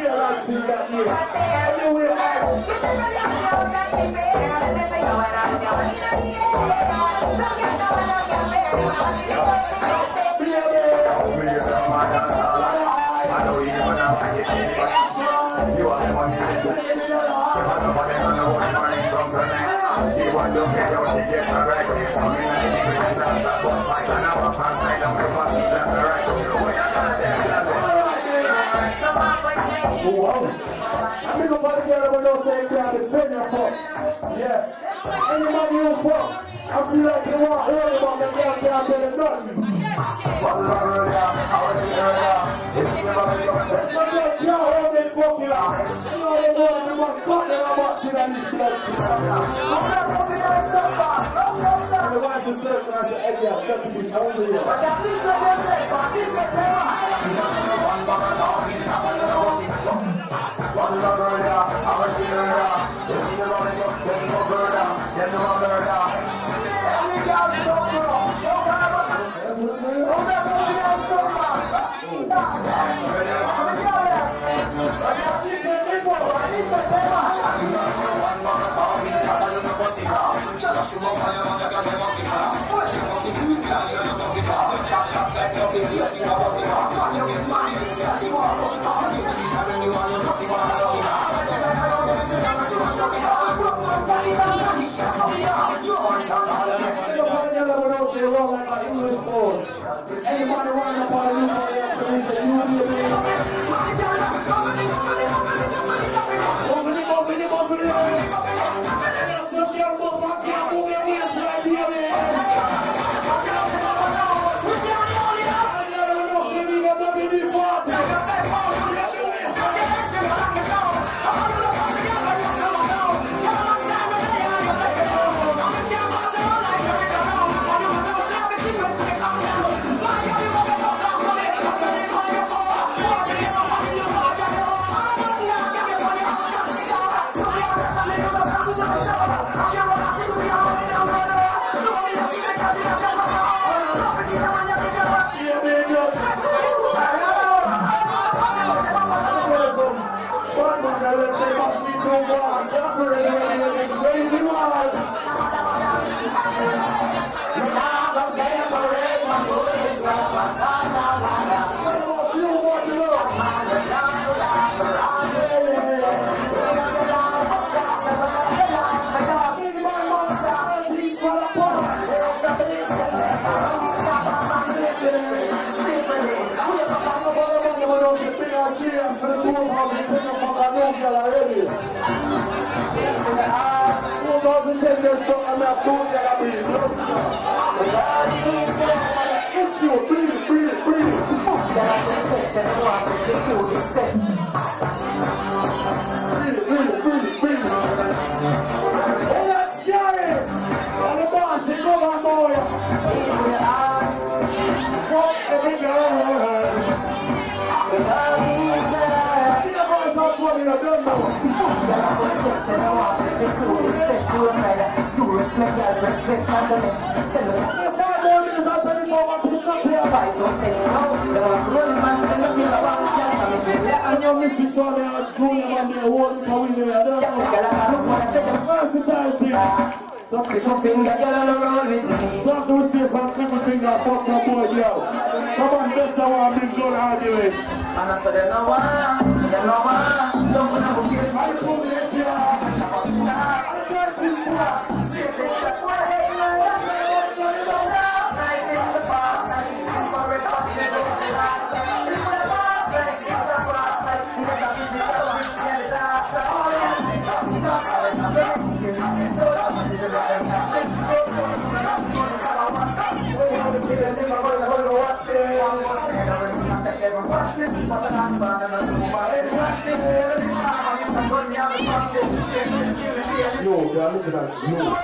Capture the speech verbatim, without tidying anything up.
real and see that here. Anyway, you are the one who did it. Nobody on the one morning songs are night. She want to get out, she gets her right. I'm in the deep with the dance, I bust my gun, I walk past night, I'm the one who left the right. What you got there, wow. I'm in the body girl who don't say you can't defend your fuck. Yeah. Anybody you fuck, I feel like you want to hear about the girl can't tell you nothing. What's the matter with ya? How is it earlier? It's the matter with ya. Some girl can't hold it fucking out. You know they know they want to cut them and watch it on this blood. I'm not fucking out so far. The wife is circling and I said, hey, yeah, dirty bitch, I want to hear. But this is what they say, but this is the one. What's the matter with ya? How is it earlier? You see the matter with ya? Then you go further. Then you go further. Every girl is so cool. So cool. What's the matter? So far. Anybody want to party, you call them police, they you will be a man. Over it, over it, over it. Some girl both my car, move your waist like baby. It's you, breathe it, breathe it, breathe it. Breathe it, breathe it, breathe it, breathe it. Oh, that's scary. And the boss, he come on, boy. Fuck every girl. You're going to talk for me, I don't know. I know Missus Sonny and Junior man there holding for me there. I don't know. Versatile thing. So click a finger, get on the road with me. So after we stay some click a finger, fuck some boy, girl. Someone better want big gun arguing. And I said, they know why, they know why. Don't put up a face, my pussy in here. I'm a child, I'm a dirty squad. See if they check what they know. Just like in the past, like in the past, like in the past, like in the past, like in the past, like in the past, like in the past, like in the past, like in the past, like in the Yo, John, look at that. Yo.